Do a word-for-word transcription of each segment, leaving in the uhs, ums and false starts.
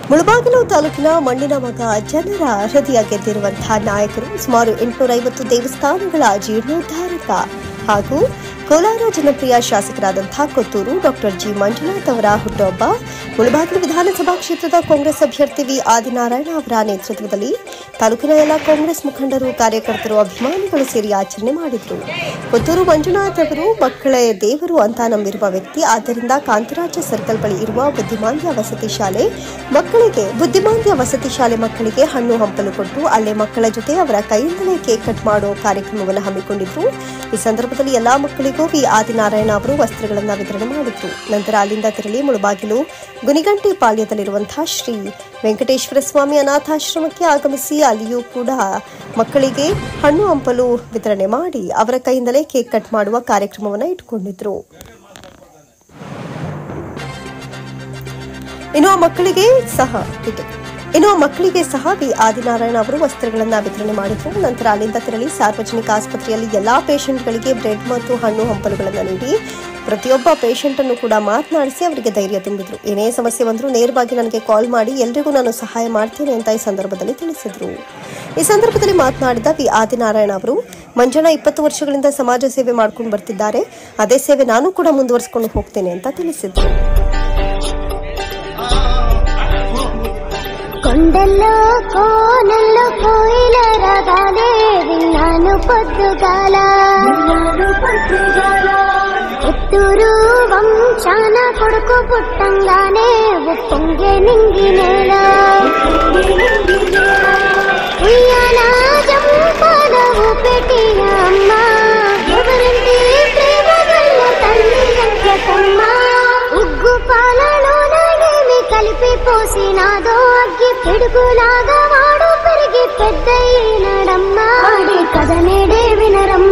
ಮುಳಬಾಗಿಲು ತಾಲೂಕಿನ ಮಣ್ಣಿನ ಮಗ ಜನರ ಹೃದಯ ಗೆದ್ದಿರುವಂತಹ ನಾಯಕರು, ಸುಮಾರು ಎಂಟುನೂರ ಐವತ್ತು ದೇವಸ್ಥಾನಗಳ ಜೀರ್ಣೋದ್ಧಾರಕ ಹಾಗೂ ಕೋಲಾರ ಜನಪ್ರಿಯ ಶಾಸಕರಾದಂತಹ ಕೊತ್ತೂರು ಡಾಕ್ಟರ್ ಜಿ ಮಂಜುನಾಥ್ ಅವರ ಹುಟ್ಟುಹಬ್ಬ ಮುಳಬಾಗಿಲು ವಿಧಾನಸಭಾ ಕ್ಷೇತ್ರದ ಕಾಂಗ್ರೆಸ್ ಅಭ್ಯರ್ಥಿ ವಿ ಆದಿನಾರಾಯಣ ಅವರ ನೇತೃತ್ವದಲ್ಲಿ ತಾಲೂಕಿನ ಎಲ್ಲ ಕಾಂಗ್ರೆಸ್ ಮುಖಂಡರು, ಕಾರ್ಯಕರ್ತರು, ಅಭಿಮಾನಿಗಳು ಸೇರಿ ಆಚರಣೆ ಮಾಡಿದರು. ಕೊತ್ತೂರು ಮಂಜುನಾಥ್ ಅವರು ಮಕ್ಕಳೇ ದೇವರು ಅಂತ ನಂಬಿರುವ ವ್ಯಕ್ತಿ. ಆದ್ದರಿಂದ ಕಾಂತರಾಜ ಸರ್ಕಲ್ ಬಳಿ ಇರುವ ಬುದ್ಧಿಮಾಂದ್ಯ ವಸತಿ ಶಾಲೆ ಮಕ್ಕಳಿಗೆ ಬುದ್ಧಿಮಾಂದ್ಯ ವಸತಿ ಶಾಲೆ ಮಕ್ಕಳಿಗೆ ಹಣ್ಣು ಹಂಪಲು ಕೊಟ್ಟು ಅಲ್ಲೇ ಮಕ್ಕಳ ಜೊತೆ ಅವರ ಕೈಯಿಂದಲೇ ಕೇಕ್ ಕಟ್ ಮಾಡೋ ಕಾರ್ಯಕ್ರಮವನ್ನು ಹಮ್ಮಿಕೊಂಡಿದ್ರು. ಈ ಸಂದರ್ಭದಲ್ಲಿ ಎಲ್ಲಾ ಮಕ್ಕಳಿಗೂ ವಿ ಆದಿನಾರಾಯಣ ಅವರು ವಸ್ತ್ರಗಳನ್ನು ವಿತರಣೆ ಮಾಡಿದ್ರು. ನಂತರ ಅಲ್ಲಿಂದ ತೆರಳಿ ಮುಳಬಾಗಿಲು ಗುನಿಗಂಟಿ ಪಾಳ್ಯದಲ್ಲಿರುವಂತಹ ಶ್ರೀ ವೆಂಕಟೇಶ್ವರ ಸ್ವಾಮಿ ಅನಾಥಾಶ್ರಮಕ್ಕೆ ಆಗಮಿಸಿ ಅಲ್ಲಿಯೂ ಕೂಡ ಮಕ್ಕಳಿಗೆ ಹಣ್ಣು ಹಂಪಲು ವಿತರಣೆ ಮಾಡಿ ಅವರ ಕೈಯಿಂದಲೇ ಕೇಕ್ ಕಟ್ ಮಾಡುವ ಕಾರ್ಯಕ್ರಮವನ್ನು ಇಟ್ಟುಕೊಂಡಿದ್ರು. ಇನ್ನು ಮಕ್ಕಳಿಗೆ ಸಹ ಇನ್ನು ಮಕ್ಕಳಿಗೆ ಸಹ ವಿ ಆದಿನಾರಾಯಣ ಅವರು ವಸ್ತ್ರಗಳನ್ನು ವಿತರಣೆ ಮಾಡಿದ್ರು. ನಂತರ ಅಲ್ಲಿಂದ ತೆರಳಿ ಸಾರ್ವಜನಿಕ ಆಸ್ಪತ್ರೆಯಲ್ಲಿ ಎಲ್ಲಾ ಪೇಷಂಟ್ಗಳಿಗೆ ಬ್ರೆಡ್ ಮತ್ತು ಹಣ್ಣು ಹಂಪಲುಗಳನ್ನು ನೀಡಿ ಪ್ರತಿಯೊಬ್ಬ ಪೇಷಂಟ್ ಅನ್ನು ಕೂಡ ಮಾತನಾಡಿಸಿ ಅವರಿಗೆ ಧೈರ್ಯ ತುಂಬಿದ್ರು. ಏನೇ ಸಮಸ್ಯೆ ಬಂದರೂ ನೇರವಾಗಿ ನನಗೆ ಕಾಲ್ ಮಾಡಿ, ಎಲ್ರಿಗೂ ನಾನು ಸಹಾಯ ಮಾಡ್ತೇನೆ ಅಂತ ಈ ಸಂದರ್ಭದಲ್ಲಿ ತಿಳಿಸಿದ್ರು. ಈ ಸಂದರ್ಭದಲ್ಲಿ ಮಾತನಾಡಿದ ವಿ ಆದಿನಾರಾಯಣ ಅವರು, ಮಂಜಣ್ಣ ಇಪ್ಪತ್ತು ವರ್ಷಗಳಿಂದ ಸಮಾಜ ಸೇವೆ ಮಾಡ್ಕೊಂಡು ಬರ್ತಿದ್ದಾರೆ, ಅದೇ ಸೇವೆ ನಾನು ಕೂಡ ಮುಂದುವರಿಸಿಕೊಂಡು ಹೋಗ್ತೇನೆ ಅಂತ ತಿಳಿಸಿದ್ರು. కొండల్లో కోనల్లో కోయిల రాగాలే విన్నాను పొద్దుగాల, పుత్తూరు వంశాన కొడుకు పుట్టంగానే ఉప్పొంగే నింగి నేల, ఉయ్యాల జంపాల ఊపెటి అమ్మ, ఎవరంటే ప్రేమ గల్ల తల్లి వెంకటమ్మ, ఉగ్గు పాలలోన ఏమి కలిపి పోసినాదో అగ్గి పిడుగులాగా వాడు పెరిగి పెద్దయినడమ్మ, వాడి కథ నేడే వినరమ్మ.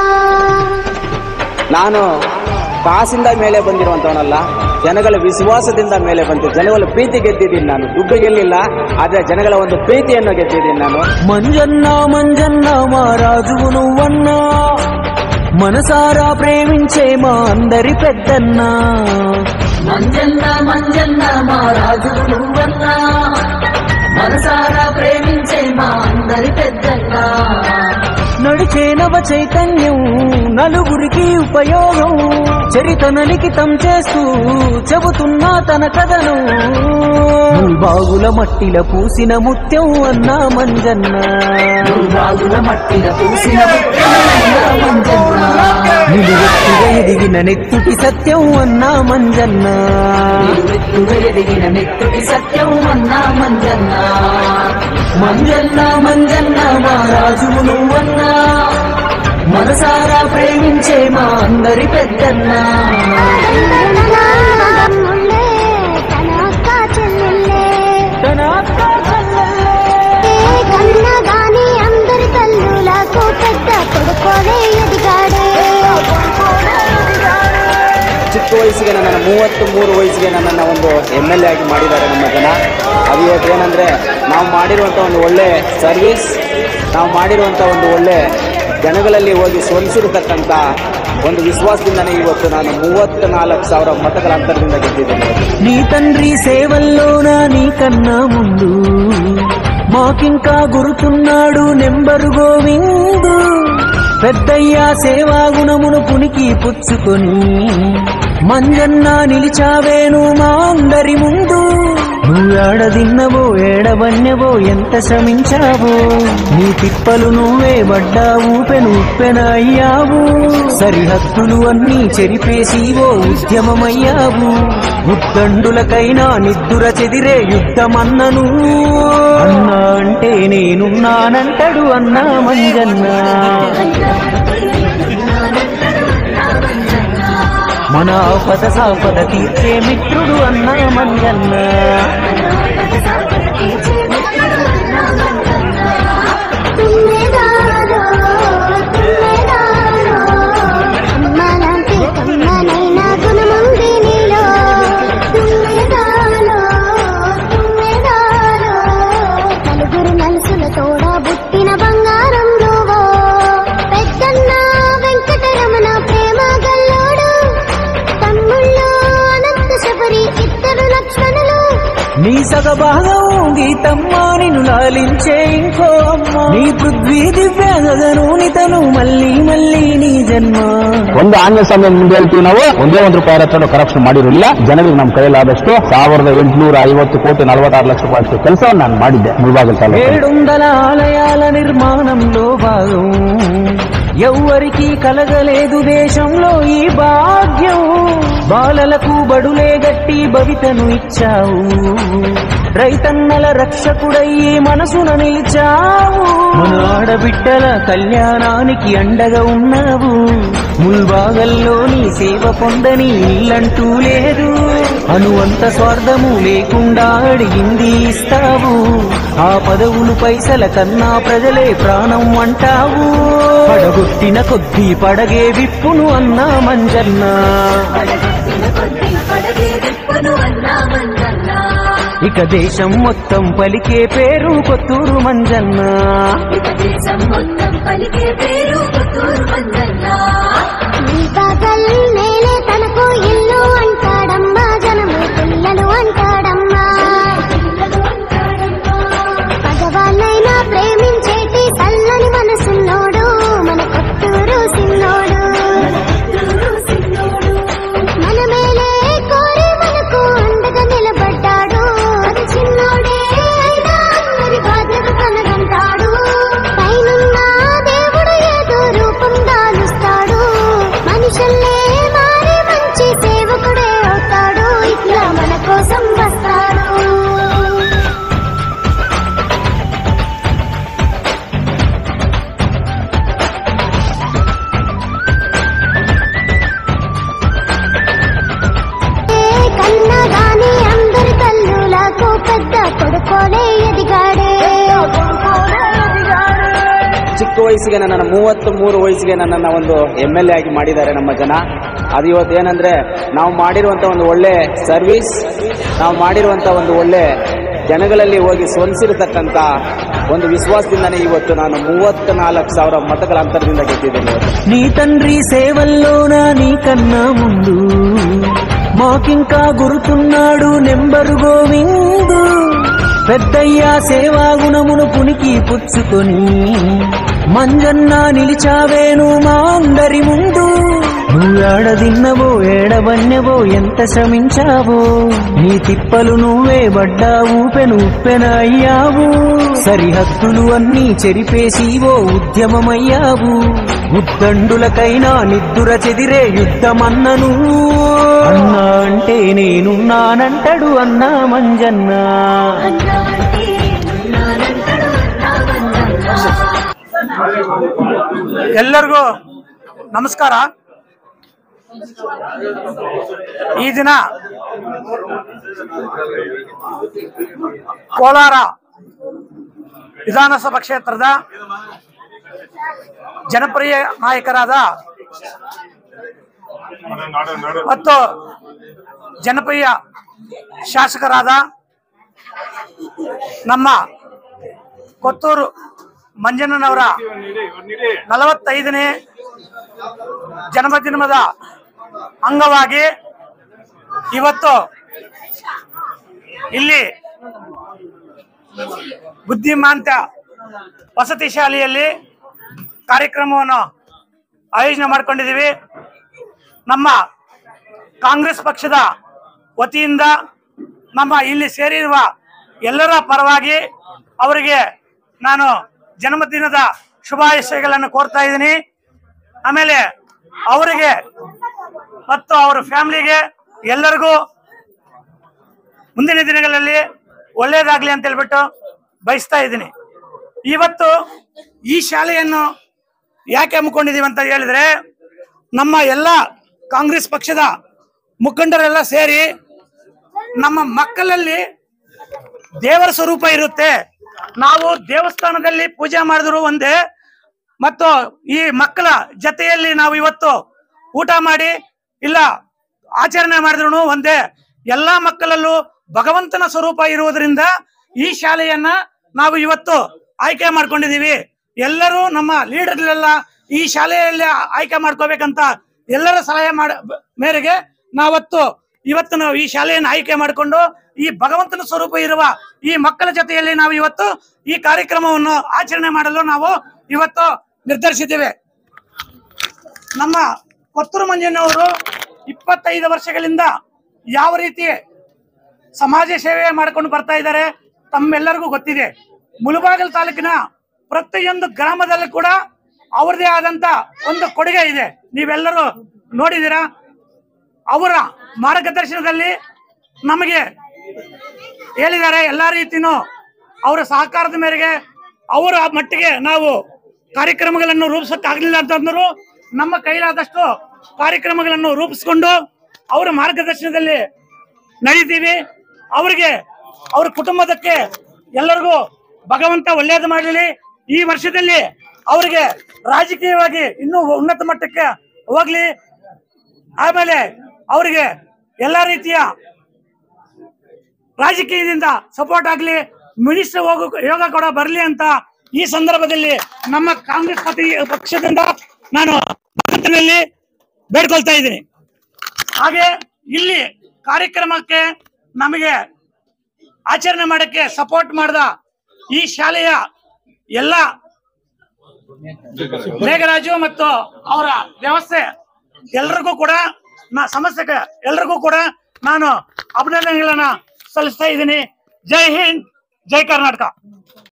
ನಾನು ಕಾಸಿಂದ ಮೇಲೆ ಬಂದಿರುವಂತವನಲ್ಲ, ಜನಗಳ ವಿಶ್ವಾಸದಿಂದ ಮೇಲೆ ಬಂದು ಜನಗಳ ಪ್ರೀತಿ ಗೆದ್ದಿದ್ದೀನಿ. ನಾನು ದುಡ್ಡು ಗೆಲ್ಲಿಲ್ಲ, ಆದ್ರೆ ಜನಗಳ ಒಂದು ಪ್ರೀತಿಯನ್ನು ಗೆದ್ದಿದ್ದೀನಿ ನಾನು. ಮಂಜನ್ನ ಮಂಜನ್ನ మారాజువు నువ్వన్నా, మనసారా ప్రేమించే మా అందరి పెద్దన్న. మంజన్న మంజన్న మారాజువు నువ్వన్నా, మనసారా ప్రేమించే మా అందరి పెద్దన్న. నడిచే నవ చైతన్యం నలుగురికి ఉపయోగం, చరితన లిఖితం చేస్తూ చెబుతున్నా తన కథను. బాగుల మట్టిల పూసిన ముత్యం అన్నా మంజన్న, బాగుల మట్టిల పూసిన ముత్యం అన్నా మంజన్న. నిలువెత్తుగా ఎదిగిన నెత్తుటి సత్యం అన్నా మంజన్న, నిలువెత్తుగా ఎదిగిన నెత్తుటి సత్యం అన్నా మంజన్న. మంజన్న మంజన్న మారాజువు నువ్వన్నా, మనసారా ప్రేమించే మా అందరి పెద్దన్న. తన అక్క చెల్లెల్లే తన అక్క చెల్లెల్లే కన్నా గాని అందరి తల్లులకు పెద్ద కొడుకోవే ఎదిగాడే. ಚಿಕ್ಕ ವಯಸ್ಸಿಗೆ ನನ್ನ ಮೂವತ್ತು ಮೂರು ವಯಸ್ಸಿಗೆ ನನ್ನನ್ನು ಒಂದು ಎಮ್ ಎಲ್ ಎ ಆಗಿ ಮಾಡಿದ್ದಾರೆ ನಮ್ಮ ಜನ. ಅದು ಇವತ್ತು ಏನಂದ್ರೆ ನಾವು ಮಾಡಿರುವಂಥ ಒಂದು ಒಳ್ಳೆ ಸರ್ವಿಸ್, ನಾವು ಮಾಡಿರುವಂಥ ಒಂದು ಒಳ್ಳೆ ಜನಗಳಲ್ಲಿ ಹೋಗಿ ಸೋಲಿಸಿರತಕ್ಕಂಥ ಒಂದು ವಿಶ್ವಾಸದಿಂದನೇ ಇವತ್ತು ನಾನು ಮೂವತ್ತ ನಾಲ್ಕು ಸಾವಿರ ಮತಗಳ ಅಂತರದಿಂದ ಗೆದ್ದಿದ್ದೇನೆ. నీ తండ్రి సేవల్లోన నీ కన్నా ముందు మాకింకా గుర్తున్నాడు నెంబరు గోవిందు. పెద్దయ్యా సేవా గుణమును పునికి పుచ్చుకొని మంజన్న నిలిచావేను మా అందరి ముందు. నువ్వేడదిన్నవో ఏడవన్నెవో ఎంత శ్రమించావో, నీ తిప్పలు నువ్వే పడ్డావు పెను ఉప్పెన అయ్యావు. సరిహద్దులు అన్నీ చెరిపేసి ఓ ఉద్యమమయ్యావు. ఉద్దండులకైనా నిద్దుర చెదిరే యుద్ధమన్నను. అన్నా అంటే నేనున్నానంటాడు అన్నా మంజన్న. మన ఆపద సాపద తీర్చే మిత్రుడు అన్నా మంజన్న. నీ సగభాగం గీతమ్మ నిన్ను లాలించే ఇంకో అమ్మ నీ పృథ్వీ దివ్య గగనూనితను మళ్ళీ మళ్ళీ నీ ಜನ್ಮ ಒಂದು ಆಂಗ್ಲ ಸಮಯ ಮುಂದೆ ಹೇಳ್ತೀವಿ ನಾವು ಒಂದೇ ಒಂದು ರೂಪಾಯಿ ಹತ್ರ ಕರಪ್ಷನ್ ಮಾಡಿರಲಿಲ್ಲ ಜನರಿಗೆ ನಮ್ಮ ಕೈಲಾದಷ್ಟು ಸಾವಿರದ ಎಂಟುನೂರ ಐವತ್ತು ಕೋಟಿ ನಲವತ್ತಾರು ಲಕ್ಷ ರೂಪಾಯಿ ಕೆಲಸವನ್ನು ನಾನು ಮಾಡಿದ್ದೆ ಮುಳಬಾಗಿಲು ತಾಲೂಕು ఏడొందల ఆలయాల నిర్మాణంలో భాగం ఎవ్వరికి కలగలేదు దేశంలో ఈ భాగ్యం బాలలకు బడులే గట్టి భవితను ఇచ్చావు రైతన్నల రక్షకుడయ్యి మనసున నిలిచావు మన ఆడబిడ్డల కళ్యాణానికి అండగా ఉన్నావు ముల్బాగల్లో నీ సేవ పొందని ఇల్లంటూ లేదు అనువంత స్వార్థము లేకుండా అడిగింది ఇస్తావు ఆ పదవులు పైసల కన్నా ప్రజలే ప్రాణం అంటావు పడగొట్టిన కొద్దీ పడగే విప్పును అన్నా మంజన్న ఇక దేశం మొత్తం పలికే పేరు కొత్తూరు మంజన్న నేలే తనకు ఇల్లు అంటాడమ్మా జనము పిల్లలు అంటాడమ్మా పగవాళ్ళైనా ప్రేమించేటి చల్లని మనసున్నోడు మన కొత్తూరు సిన్నోడు మన మేలే కోరి మనకు అండగా నిలబడ్డాడు అది చిన్నోడే అయినా అందరి బాధ్యత తనదంటాడు పైనున్న దేవుడు ఏదో రూపం దాలుస్తాడు మనుషుల్లే మారి మంచి సేవకుడే అవుతాడు ఇట్లా మన కోసం వస్తాడు కన్నగాని అందరి తల్లులకు పెద్ద కొడుకోలే ఎదిగాడే ಚಿಕ್ಕ ವಯಸ್ಸಿಗೆ ನನ್ನನ್ನು ಮೂವತ್ತು ಮೂರು ವಯಸ್ಸಿಗೆ ನನ್ನನ್ನು ಒಂದು ಎಮ್ ಎಲ್ ಎ ಆಗಿ ಮಾಡಿದ್ದಾರೆ ನಮ್ಮ ಜನ. ಅದು ಇವತ್ತು ಏನಂದ್ರೆ ನಾವು ಮಾಡಿರುವಂತ ಒಂದು ಒಳ್ಳೆ ಸರ್ವಿಸ್, ನಾವು ಮಾಡಿರುವಂತ ಒಂದು ಒಳ್ಳೆ ಜನಗಳಲ್ಲಿ ಹೋಗಿ ಸ್ವಂದಿಸಿರತಕ್ಕಂತ ಒಂದು ವಿಶ್ವಾಸದಿಂದನೇ ಇವತ್ತು ನಾನು ಮೂವತ್ತ ನಾಲ್ಕು ಸಾವಿರ ಮತಗಳ ಅಂತರದಿಂದ ಗೆದ್ದಿದ್ದೇನೆ. నీ తండ్రి సేవల్లోన నీ కన్నా ముందు మాకింకా గుర్తున్నాడు నెంబరు గోవిందు పెద్దయ్యా సేవా గుణమును పునికి పుచ్చుకొని మంజన్న నిలిచావేను మా అందరి ముందు నువ్వు ఏడదిన్నవో ఏడవన్నెవో ఎంత శ్రమించావో నీ తిప్పలు నువ్వే పడ్డావు పెను ఉప్పెన అయ్యావు సరిహద్దులు అన్నీ చెరిపేసి ఓ ఉద్యమమయ్యావు ఉద్దండులకైనా నిద్దుర చెదిరే యుద్ధమన్నను అన్నా అంటే నేనున్నానంటాడు అన్నా మంజన్న. ಎಲ್ಲರಿಗೂ ನಮಸ್ಕಾರ. ಈ ದಿನ ಕೋಲಾರ ವಿಧಾನಸಭಾ ಕ್ಷೇತ್ರದ ಜನಪ್ರಿಯ ನಾಯಕರಾದ ಮತ್ತು ಜನಪ್ರಿಯ ಶಾಸಕರಾದ ನಮ್ಮ ಕೊತ್ತೂರು ಮಂಜಣ್ಣನವರ ನಲವತ್ತೈದನೇ ಜನ್ಮದಿನದ ಅಂಗವಾಗಿ ಇವತ್ತು ಇಲ್ಲಿ ಬುದ್ಧಿಮಾಂತ ವಸತಿ ಶಾಲೆಯಲ್ಲಿ ಕಾರ್ಯಕ್ರಮವನ್ನು ಆಯೋಜನೆ ಮಾಡಿಕೊಂಡಿದ್ದೀವಿ. ನಮ್ಮ ಕಾಂಗ್ರೆಸ್ ಪಕ್ಷದ ವತಿಯಿಂದ ನಮ್ಮ ಇಲ್ಲಿ ಸೇರಿರುವ ಎಲ್ಲರ ಪರವಾಗಿ ಅವರಿಗೆ ನಾನು ಜನ್ಮದಿನದ ಶುಭಾಶಯಗಳನ್ನು ಕೋರ್ತಾ ಇದ್ದೀನಿ. ಆಮೇಲೆ ಅವರಿಗೆ ಮತ್ತು ಅವರ ಫ್ಯಾಮಿಲಿಗೆ ಎಲ್ಲರಿಗೂ ಮುಂದಿನ ದಿನಗಳಲ್ಲಿ ಒಳ್ಳೆಯದಾಗಲಿ ಅಂತ ಹೇಳ್ಬಿಟ್ಟು ಬಯಸ್ತಾ ಇದ್ದೀನಿ. ಇವತ್ತು ಈ ಶಾಲೆಯನ್ನು ಯಾಕೆ ಹಮ್ಮಿಕೊಂಡಿದ್ದೀವಿ ಅಂತ ಹೇಳಿದ್ರೆ, ನಮ್ಮ ಎಲ್ಲ ಕಾಂಗ್ರೆಸ್ ಪಕ್ಷದ ಮುಖಂಡರೆಲ್ಲ ಸೇರಿ ನಮ್ಮ ಮಕ್ಕಳಲ್ಲಿ ದೇವರ ಸ್ವರೂಪ ಇರುತ್ತೆ, ನಾವು ದೇವಸ್ಥಾನದಲ್ಲಿ ಪೂಜೆ ಮಾಡಿದ್ರು ಒಂದೇ, ಮತ್ತು ಈ ಮಕ್ಕಳ ಜೊತೆಯಲ್ಲಿ ನಾವು ಇವತ್ತು ಊಟ ಮಾಡಿ ಇಲ್ಲ ಆಚರಣೆ ಮಾಡಿದ್ರು ಒಂದೇ. ಎಲ್ಲಾ ಮಕ್ಕಳಲ್ಲೂ ಭಗವಂತನ ಸ್ವರೂಪ ಇರುವುದರಿಂದ ಈ ಶಾಲೆಯನ್ನ ನಾವು ಇವತ್ತು ಆಯ್ಕೆ ಮಾಡ್ಕೊಂಡಿದೀವಿ. ಎಲ್ಲರೂ ನಮ್ಮ ಲೀಡರ್ಗಳೆಲ್ಲ ಈ ಶಾಲೆಯಲ್ಲಿ ಆಯ್ಕೆ ಮಾಡ್ಕೋಬೇಕಂತ ಎಲ್ಲರ ಸಲಹೆ ಮಾಡ ಮೇರೆಗೆ ನಾವತ್ತು ಇವತ್ತು ನಾವು ಈ ಶಾಲೆಯನ್ನು ಆಯ್ಕೆ ಮಾಡಿಕೊಂಡು ಈ ಭಗವಂತನ ಸ್ವರೂಪ ಇರುವ ಈ ಮಕ್ಕಳ ಜೊತೆಯಲ್ಲಿ ನಾವು ಇವತ್ತು ಈ ಕಾರ್ಯಕ್ರಮವನ್ನು ಆಚರಣೆ ಮಾಡಲು ನಾವು ಇವತ್ತು ನಿರ್ಧರಿಸಿದ್ದೇವೆ. ನಮ್ಮ ಕೊತ್ತೂರು ಮಂಜಣ್ಣವರು ಇಪ್ಪತ್ತೈದು ವರ್ಷಗಳಿಂದ ಯಾವ ರೀತಿ ಸಮಾಜ ಸೇವೆ ಮಾಡಿಕೊಂಡು ಬರ್ತಾ ಇದ್ದಾರೆ ತಮ್ಮೆಲ್ಲರಿಗೂ ಗೊತ್ತಿದೆ. ಮುಳಬಾಗಿಲು ತಾಲೂಕಿನ ಪ್ರತಿಯೊಂದು ಗ್ರಾಮದಲ್ಲೂ ಕೂಡ ಅವರದೇ ಆದಂತ ಒಂದು ಕೊಡುಗೆ ಇದೆ, ನೀವೆಲ್ಲರೂ ನೋಡಿದ್ದೀರಾ. ಅವರ ಮಾರ್ಗದರ್ಶನದಲ್ಲಿ ನಮಗೆ ಹೇಳಿದ್ದಾರೆ, ಎಲ್ಲಾ ರೀತಿನೂ ಅವರ ಸಹಕಾರದ ಮೇರೆಗೆ ಅವರ ಮಟ್ಟಿಗೆ ನಾವು ಕಾರ್ಯಕ್ರಮಗಳನ್ನು ರೂಪಿಸಕ್ಕಾಗಲಿಲ್ಲ ಅಂತಂದ್ರು ನಮ್ಮ ಕೈಲಾದಷ್ಟು ಕಾರ್ಯಕ್ರಮಗಳನ್ನು ರೂಪಿಸ್ಕೊಂಡು ಅವರ ಮಾರ್ಗದರ್ಶನದಲ್ಲಿ ನಡೀತೀವಿ. ಅವರಿಗೆ ಅವ್ರ ಕುಟುಂಬದಕ್ಕೆ ಎಲ್ಲರಿಗೂ ಭಗವಂತ ಒಳ್ಳೆಯದು ಮಾಡಲಿ. ಈ ವರ್ಷದಲ್ಲಿ ಅವರಿಗೆ ರಾಜಕೀಯವಾಗಿ ಇನ್ನೂ ಉನ್ನತ ಮಟ್ಟಕ್ಕೆ ಹೋಗ್ಲಿ. ಆಮೇಲೆ ಅವರಿಗೆ ಎಲ್ಲಾ ರೀತಿಯ ರಾಜಕೀಯದಿಂದ ಸಪೋರ್ಟ್ ಆಗ್ಲಿ, ಮಿನಿಸ್ಟರ್ ಹೋಗೋ ಯೋಗ ಕೂಡ ಬರಲಿ ಅಂತ ಈ ಸಂದರ್ಭದಲ್ಲಿ ನಮ್ಮ ಕಾಂಗ್ರೆಸ್ ಪತಿ ಪಕ್ಷದಿಂದ ನಾನು ಬೇಡ್ಕೊಳ್ತಾ ಇದ್ದೀನಿ. ಹಾಗೆ ಇಲ್ಲಿ ಕಾರ್ಯಕ್ರಮಕ್ಕೆ ನಮಗೆ ಆಚರಣೆ ಮಾಡಕ್ಕೆ ಸಪೋರ್ಟ್ ಮಾಡಿದ ಈ ಶಾಲೆಯ ಎಲ್ಲ ಮೇಘರಾಜು ಮತ್ತು ಅವರ ವ್ಯವಸ್ಥೆ ಎಲ್ರಿಗೂ ಕೂಡ ನಾ ಸಮಸ್ಯೆ ಎಲ್ರಿಗೂ ಕೂಡ ನಾನು ಅಭಿನಂದನೆಗಳನ್ನ ಸಲ್ಲಿಸ್ತಾ ಇದ್ದೀನಿ. ಜೈ ಹಿಂದ್, ಜೈ ಕರ್ನಾಟಕ.